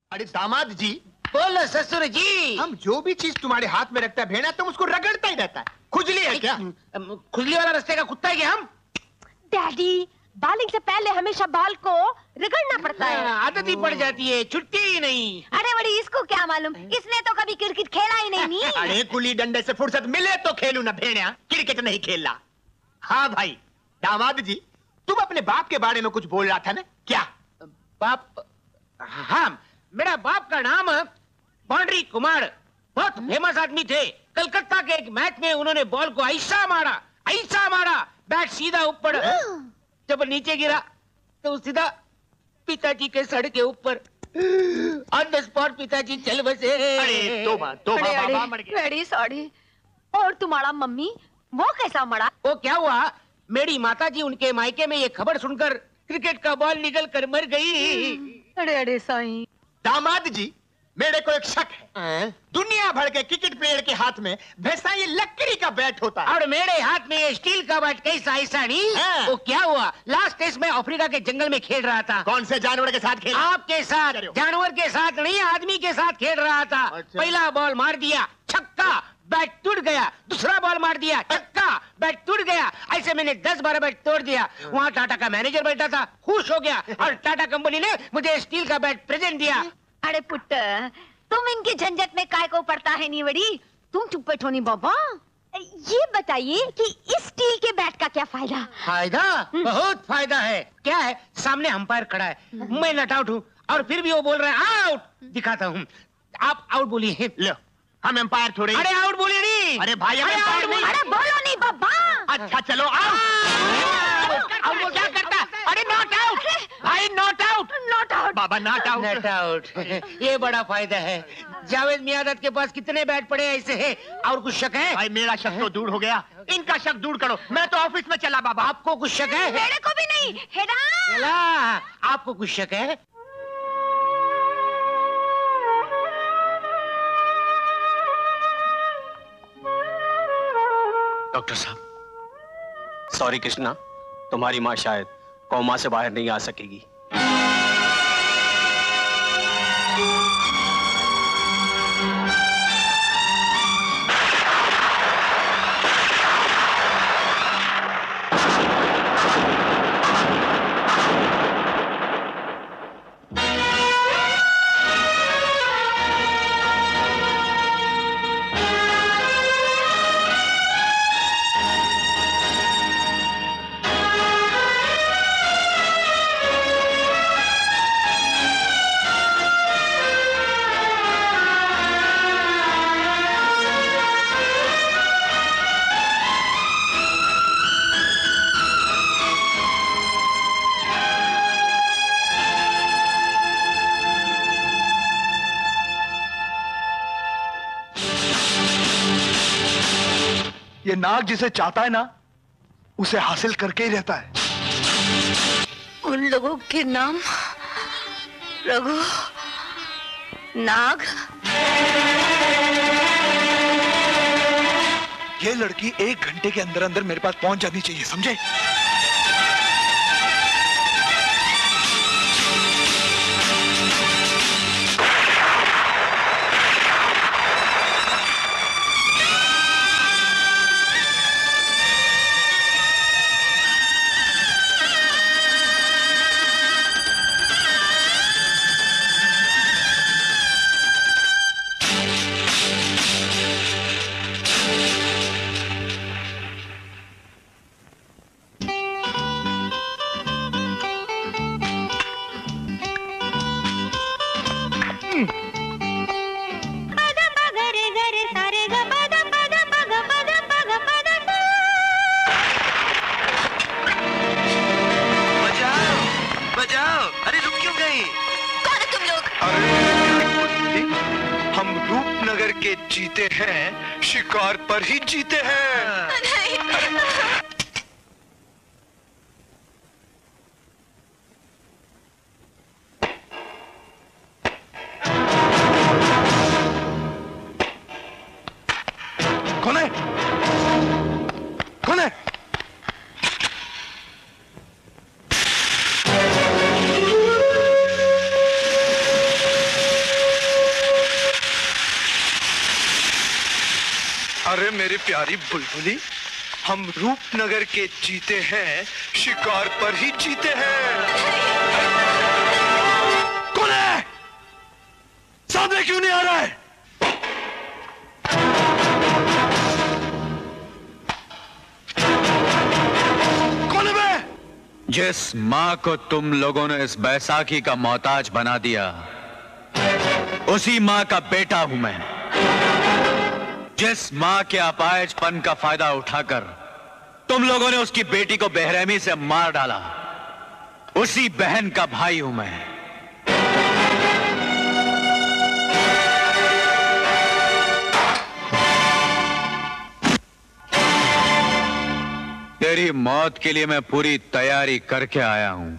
अरे दामाद जी। बोलो ससुर जी। हम जो भी चीज तुम्हारे हाथ में रखता है भेड़ा, तुम उसको रगड़ता ही रहता है। खुजली है क्या? खुजली वाला रास्ते का कुत्ता है क्या हम? डैडी, बॉलिंग से पहले हमेशा बॉल को रगड़ना पड़ता है। आदत ही पड़ जाती है, छुट्टी ही नहीं। अरे बड़ी, इसको क्या मालूम, इसने तो कभी क्रिकेट खेला ही नहीं। अरे गुल्ली डंडे से फुर्सत मिले तो खेलू ना भेड़िया, क्रिकेट नहीं खेलना। हाँ भाई दामाद जी, तुम अपने बाप के बारे में कुछ बोल रहा था ना, क्या? बाप? हाँ, मेरा बाप का नाम बाउंड्री कुमार, बहुत फेमस आदमी थे। कलकत्ता के एक मैच में उन्होंने बॉल को ऐसा मारा, बैट सीधा ऊपर। जब नीचे गिरा तो सीधा पिताजी के सर के ऊपर। ऑन द स्पॉट पिताजी चल बसे। अरे तोबा तोबा, बाबा मर गया। Very sorry. और तुम्हारा मम्मी, वो कैसा मरा? वो क्या हुआ, मेरी माताजी उनके मायके में ये खबर सुनकर क्रिकेट का बॉल निकल कर मर गई। अरे अरे साईं। दामाद जी, मेरे को एक शक है। दुनिया भर के क्रिकेट प्लेयर के हाथ में वैसा ये लकड़ी का बैट होता है, और मेरे हाथ में ये स्टील का बैट कैसा? ऐसा नहीं। वो क्या हुआ, लास्ट टेस्ट में अफ्रीका के जंगल में खेल रहा था। कौन से जानवर के साथ खेल? आपके साथ। जानवर के साथ नहीं, आदमी के साथ खेल रहा था। अच्छा। पहला बॉल मार दिया, छक्का, बैट टूट गया। दूसरा बॉल मार दिया, छक्का, बैट टूट गया। ऐसे मैंने 10-12 बैट तोड़ दिया। वहाँ टाटा का मैनेजर बैठा था, खुश हो गया और टाटा कंपनी ने मुझे स्टील का बैट प्रेजेंट दिया। अरे पुट, तुम इनके झंझट में काय को पड़ता है नहीं बड़ी, तुम चुप बैठो नहीं बाबा। ये बताइए कि इस स्टील के बैट का क्या फायदा? फायदा? बहुत फायदा है। क्या है, सामने अंपायर खड़ा है, मैं नॉट आउट हूँ और फिर भी वो बोल रहा है आउट। दिखाता हूँ, आप आउट बोलिए। लो, हम एम्पायर थोड़े। अरे आउट बोलिए नहीं। अरे भाई, अरे आउट बोलिए। अरे बोलो नहीं बाबा। अच्छा चलो वो क्या करता? अरे नॉट आउट भाई, नॉट आउट। नॉट आउट बाबा, नॉट आउट। Not out. ये बड़ा फायदा है। जावेद मियादत के पास कितने बैट पड़े ऐसे हैं? और कुछ शक है? भाई मेरा शक तो दूर हो गया, इनका शक दूर करो। मैं तो ऑफिस में चला बाबा। आपको कुछ शक है? मेरे को भी नहीं। हेडा, चला, आपको कुछ शक है? डॉक्टर साहब, सॉरी कृष्णा, तुम्हारी माँ शायद कोमा से बाहर नहीं आ सकेगी। ये नाग जिसे चाहता है ना, उसे हासिल करके ही रहता है। उन लोगों के नाम रघु, नाग। ये लड़की 1 घंटे के अंदर अंदर मेरे पास पहुंच जानी चाहिए, समझे? जीते हैं, शिकार पर ही जीते हैं। कौन है? कौन है? अरे मेरी प्यारी बुलबुली, हम रूपनगर के जीते हैं, शिकार पर ही जीते हैं। कौन है? सामने क्यों नहीं आ रहा है? कौन है मैं? जिस मां को तुम लोगों ने इस बैसाखी का मोहताज बना दिया, उसी मां का बेटा हूं मैं। जिस मां के अपाहिजपन का फायदा उठाकर तुम लोगों ने उसकी बेटी को बेरहमी से मार डाला, उसी बहन का भाई हूं मैं। तेरी मौत के लिए मैं पूरी तैयारी करके आया हूं।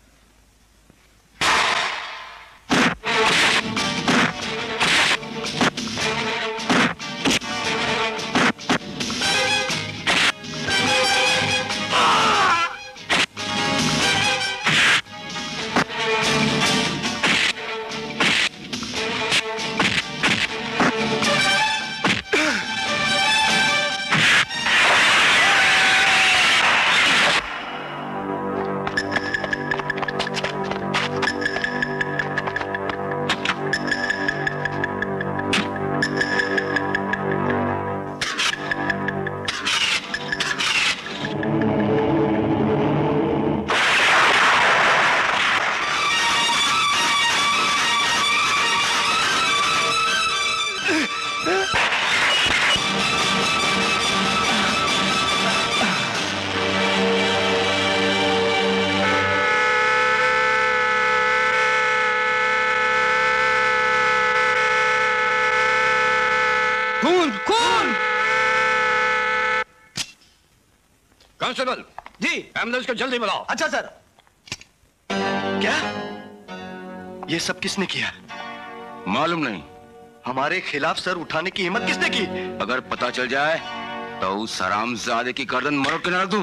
कांस्टेबल जी, एम्बुलेंस को जल्दी बुलाओ। अच्छा सर। क्या ये सब किसने किया? मालूम नहीं। हमारे खिलाफ सर उठाने की हिम्मत किसने की? अगर पता चल जाए तो उस हरामजादे की गर्दन मरोड़ के न रख दूं।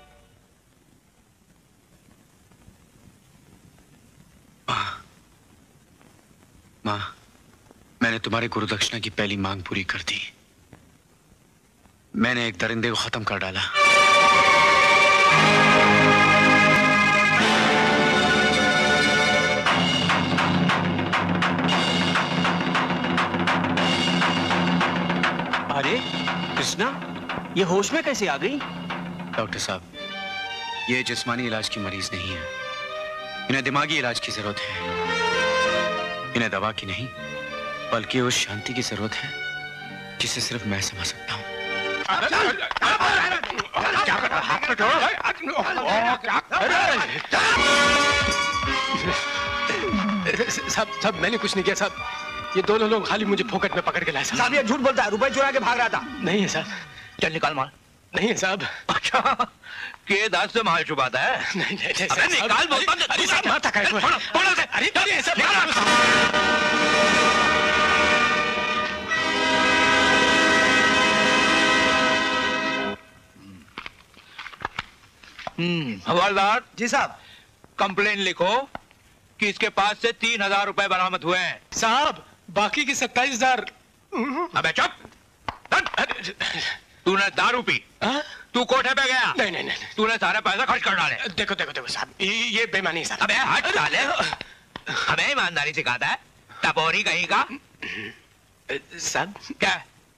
मां, मैंने तुम्हारे गुरुदक्षिणा की पहली मांग पूरी कर दी। मैंने एक दरिंदे को खत्म कर डाला। अरे कृष्णा, ये होश में कैसे आ गई? डॉक्टर साहब, ये जिस्मानी इलाज की मरीज नहीं है, इन्हें दिमागी इलाज की जरूरत है। इन्हें दवा की नहीं, बल्कि उस शांति की जरूरत है जिसे सिर्फ मैं समझ सकता हूँ। साहब मैंने कुछ नहीं किया साहब, ये दोनों लोग खाली मुझे फोकट में पकड़ के लाए साहब ये झूठ बोलता है, रुपए चुरा के भाग रहा था। नहीं है साहब। चल निकाल माल। नहीं है साहब। अच्छा, के दास से माल छुपाता है? नहीं नहीं अबे निकाल बोलता। अरे साहब माता का अरे ऐसा हवलदार जी साहब, कंप्लेन लिखो कि इसके पास से 3,000 रुपए बरामद हुए हैं। साहब बाकी की 27,000। अबे चुप। तूने दारू पी, तू कोठे पे गया। नहीं नहीं नहीं, तूने सारे पैसे खर्च कर डाले। देखो देखो देखो साहब, ये बेईमानी है साहब। अबे हट डाले, हमें ईमानदारी सिखाता है, टपोरी कहीं का। साहब क्या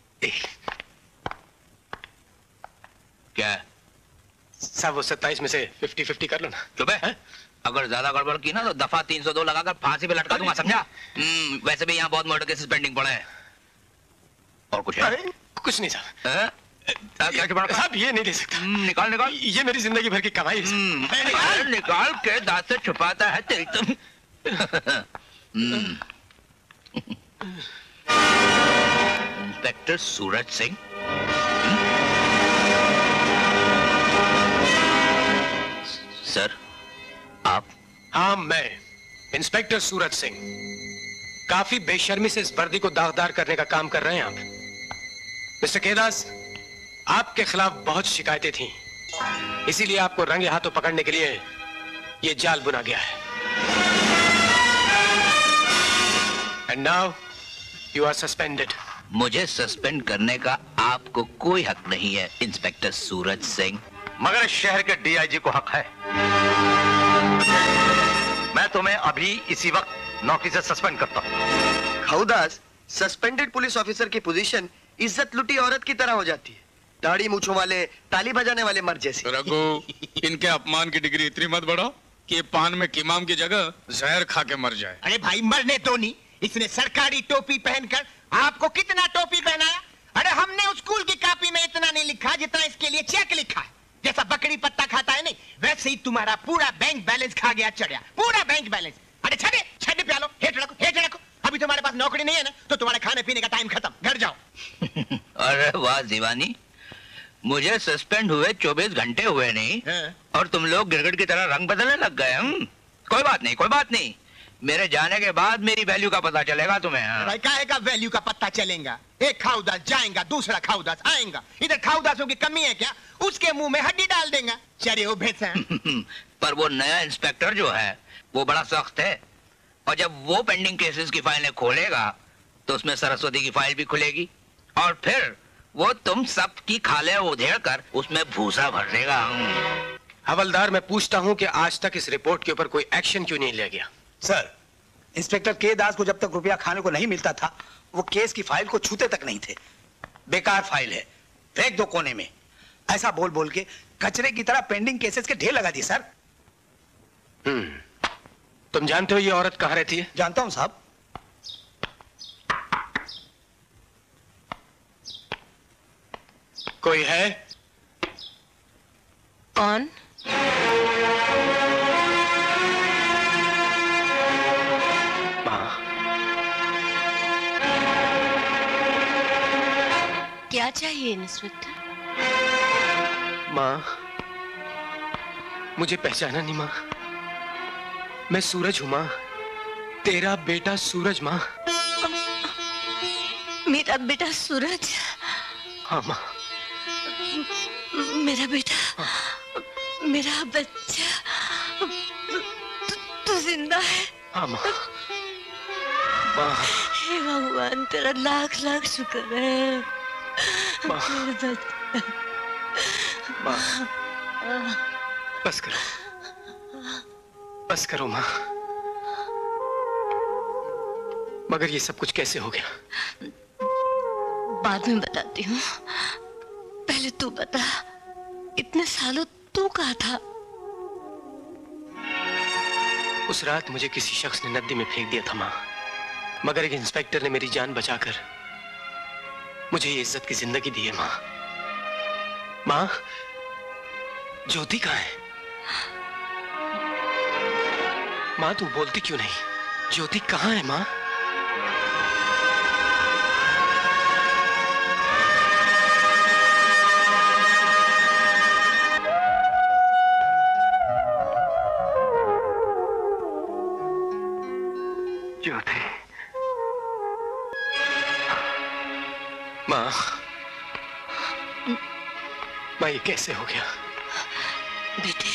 क्या साहब, वो 27 में से 50-50 कर लो ना। चुप है। अगर ज्यादा गड़बड़ की ना तो दफा 302 लगाकर फांसी पे लटका दूंगा, समझा? वैसे भी यहाँ बहुत मर्डर केसेस पेंडिंग पड़े हैं। और कुछ है? कुछ नहीं साहब। क्या साहब ये नहीं दे सकता। निकाल निकाल। ये मेरी जिंदगी भर की कमाई है। निकाल निकाल के दांत से छुपाता है तेरी तुम। इंस्पेक्टर सूरज सिंह। सर आप? हाँ मैं इंस्पेक्टर सूरज सिंह। काफी बेशर्मी से इस वर्दी को दागदार करने का काम कर रहे हैं आप। मिस्टर केदास, आपके खिलाफ बहुत शिकायतें थीं, इसीलिए आपको रंगे हाथों पकड़ने के लिए ये जाल बुना गया है। And now you are suspended. मुझे सस्पेंड करने का आपको कोई हक नहीं है इंस्पेक्टर सूरज सिंह। मगर इस शहर के डीआईजी को हक है। मैं तुम्हें अभी इसी वक्त नौकरी से सस्पेंड करता हूँ। खाऊदास, सस्पेंडेड पुलिस ऑफिसर की पोजीशन इज्जत लुटी औरत की तरह हो जाती है। दाढ़ी मूंछों वाले, ताली बजाने वाले मर्द जैसी। रघु, इनके अपमान की डिग्री इतनी मत बढ़ाओ कि पान में कीमाम की जगह जहर खा के मर जाए। अरे भाई मरने तो नहीं, इसने सरकारी टोपी पहनकर आपको कितना टोपी पहनाया। अरे हमने उस स्कूल की कॉपी में इतना नहीं लिखा जितना इसके लिए चेक लिखा है। जैसा बकरी पत्ता खाता है नहीं, वैसे ही तुम्हारा पूरा बैंक बैलेंस खा गया चढ़िया, पूरा बैंक बैलेंस। अरे छड़े छड़े प्यालो, हेठ रखो, हेठ रखो। अभी तुम्हारे पास नौकरी नहीं है ना, तो तुम्हारे खाने पीने का टाइम खत्म, घर जाओ। अरे वाह दीवानी, मुझे सस्पेंड हुए 24 घंटे हुए नहीं और तुम लोग गिरगिट की तरह रंग बदलने लग गए। कोई बात नहीं, कोई बात नहीं, मेरे जाने के बाद मेरी वैल्यू का पता चलेगा तुम्हें। भाई काहे का वैल्यू का पता चलेगा? एक खाऊदास जाएगा, दूसरा खाऊदास आएगा। इधर खाऊदासों की कमी है क्या? उसके मुंह में हड्डी डाल देगा। चले वो भैंसा। पर वो नया इंस्पेक्टर जो है वो बड़ा सख्त है, और जब वो पेंडिंग केसेस की फाइलें खोलेगा तो उसमें सरस्वती की फाइल भी खुलेगी, और फिर वो तुम सब की खाले उधेड़ कर उसमें भूसा भर देगा। हवलदार, मैं पूछता हूँ कि आज तक इस रिपोर्ट के ऊपर कोई एक्शन क्यों नहीं लिया गया? सर, इंस्पेक्टर के दास को जब तक रुपया खाने को नहीं मिलता था, वो केस की फाइल को छूते तक नहीं थे। बेकार फाइल है, फेंक दो कोने में। ऐसा बोल बोल के कचरे की तरह पेंडिंग केसेस के ढेर लगा दिए सर। तुम जानते हो ये औरत कहाँ रहती है? जानता हूं साहब। कोई है? कौन? क्या चाहिए इंस्पेक्टर? माँ, मुझे पहचाना नहीं माँ। मैं सूरज हूँ माँ, तेरा बेटा सूरज माँ। मेरा बेटा सूरज? हाँ माँ। मेरा बेटा, मेरा बच्चा, तू जिंदा है? हाँ माँ। माँ। हे भगवान, तेरा लाख लाख शुक्र है। माँ। माँ, बस करो, बस करो माँ। मगर ये सब कुछ कैसे हो गया? बाद में बताती हूँ, पहले तू बता, इतने सालों तू कहाँ था? उस रात मुझे किसी शख्स ने नदी में फेंक दिया था माँ, मगर एक इंस्पेक्टर ने मेरी जान बचाकर मुझे ये इज्जत की जिंदगी दी है माँ। माँ, ज्योति कहाँ है? माँ, तू बोलती क्यों नहीं? ज्योति कहाँ है माँ? ज्योति, माँ, माँ, ये कैसे हो गया? बेटे,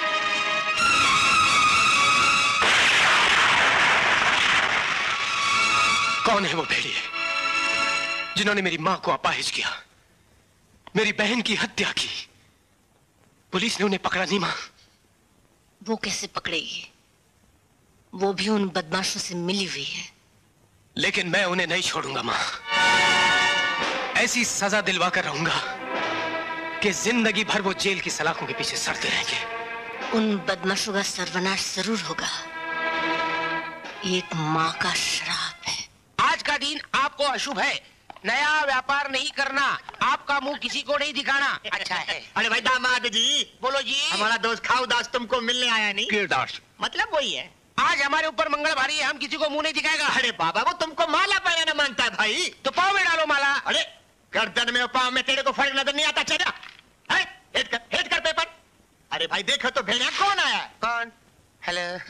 कौन है वो भेड़िए जिन्होंने मेरी माँ को अपाहिज किया, मेरी बहन की हत्या की? पुलिस ने उन्हें पकड़ा नहीं माँ? वो कैसे पकड़ेगी? वो भी उन बदमाशों से मिली हुई है। लेकिन मैं उन्हें नहीं छोड़ूंगा माँ। ऐसी सजा दिलवा कर रहूंगा कि जिंदगी भर वो जेल की सलाखों के पीछे सड़ते रहेंगे। उन बदमाशों का सर्वनाश जरूर होगा। ये एक माँ का श्राप है। आज का दिन आपको अशुभ है। नया व्यापार नहीं करना, आपका मुंह किसी को नहीं दिखाना। अच्छा है। अरे भाई दामाद जी, बोलो जी। हमारा दोस्त खाऊदास तुमको मिलने आया नहीं? कीरदास मतलब वही है। आज हमारे ऊपर मंगल भारी है, हम किसी को मुंह नहीं दिखाएगा। अरे बाबा, वो तुमको माला पहनाना मांगता है भाई। तो पाँव में डालो माला। अरे गर्दन में और पाँव में तेरे को फर्क नजर नहीं आता? चला हेड कर पेपर। अरे भाई देखो तो भेड़िया कौन आया? कौन? हेलो।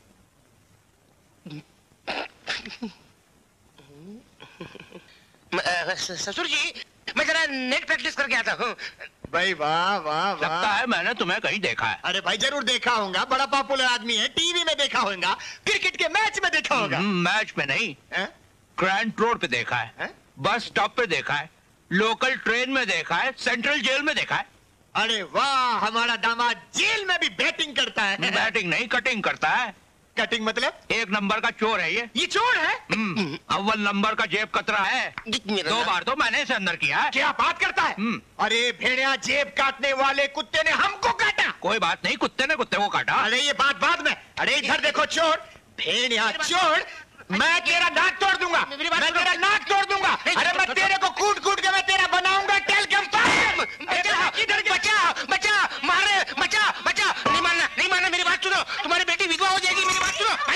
ससुर जी, मैं जरा नेट प्रैक्टिस करके आता हूँ। भाई वाह वाह वाह। लगता है मैंने तुम्हें कहीं देखा है। अरे भाई जरूर देखा होगा, बड़ा पॉपुलर आदमी है, टीवी में देखा होगा, क्रिकेट के मैच में देखा होगा। मैच में नहीं, ग्रैंड रोड पे देखा है। बस स्टॉप पे देखा है, लोकल ट्रेन में देखा है, सेंट्रल जेल में देखा है। अरे वाह, हमारा दामाद जेल में भी बैटिंग करता है। बैटिंग नहीं, कटिंग करता है। कटिंग मतलब? एक नंबर का चोर है ये चोर है? अव्वल नंबर का जेब कतरा है। 2 बार तो मैंने इसे अंदर किया है। क्या बात करता है? अरे भेड़िया, जेब काटने वाले कुत्ते ने हमको काटा। कोई बात नहीं, कुत्ते ने कुत्ते को काटा। अरे ये बात बाद में। अरे इधर देखो चोर, भेड़िया चोर, मैं तेरा नाक तोड़ दूंगा, मैं तेरा नाक तोड़ दूंगा। अरे मैं तेरे को कूट कूट के मैं तेरा बनाऊंगा टेलकम पावर। बचा मारे, बचा बचा। नहीं मानना, मेरी बात सुनो, तुम्हारी बेटी विधवा हो जाएगी, मेरी बात सुनो।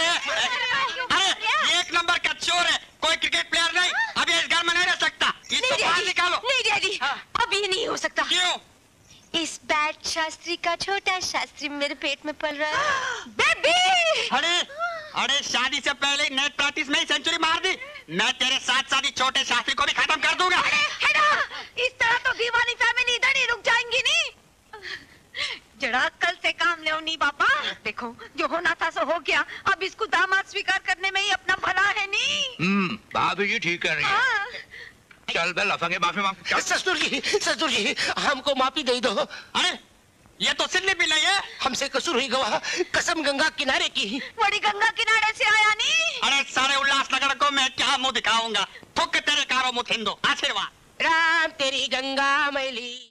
अरे एक नंबर का चोर है, कोई क्रिकेट प्लेयर नहीं, अभी इस घर में नहीं रह सकता। इसको बाहर निकालो। नहीं डैडी, अब ये नहीं हो सकता। क्यों? इस बैट शास्त्री का छोटा शास्त्री मेरे पेट में पल रहा है। बेबी! अरे शादी से पहले नेट प्रैक्टिस में ही सेंचुरी मार दी। मैं तेरे साथ साथ ही छोटे शास्त्री को भी खत्म कर दूंगा। इस तरह तो दीवानी फैमिली इधर ही रुक जाएंगी नहीं। जरा कल से काम ले नहीं पापा। देखो जो होना था सो हो गया, अब इसको दामाद स्वीकार करने में ही अपना भला है नहीं। भाभी जी ठीक कह रही है। चल बे लफंगे, माफी मांग। ससुर जी हमको माफी दे दो। अरे ये तो सिल्ली भी नहीं है। हमसे कसूर हुई गवाह, कसम गंगा किनारे की। बड़ी गंगा किनारे से आया नहीं। अरे सारे उल्लासनगर को मैं क्या मुंह दिखाऊंगा। थुक तेरे कारो मुथिंदो। आशीर्वाद। राम तेरी गंगा मैली।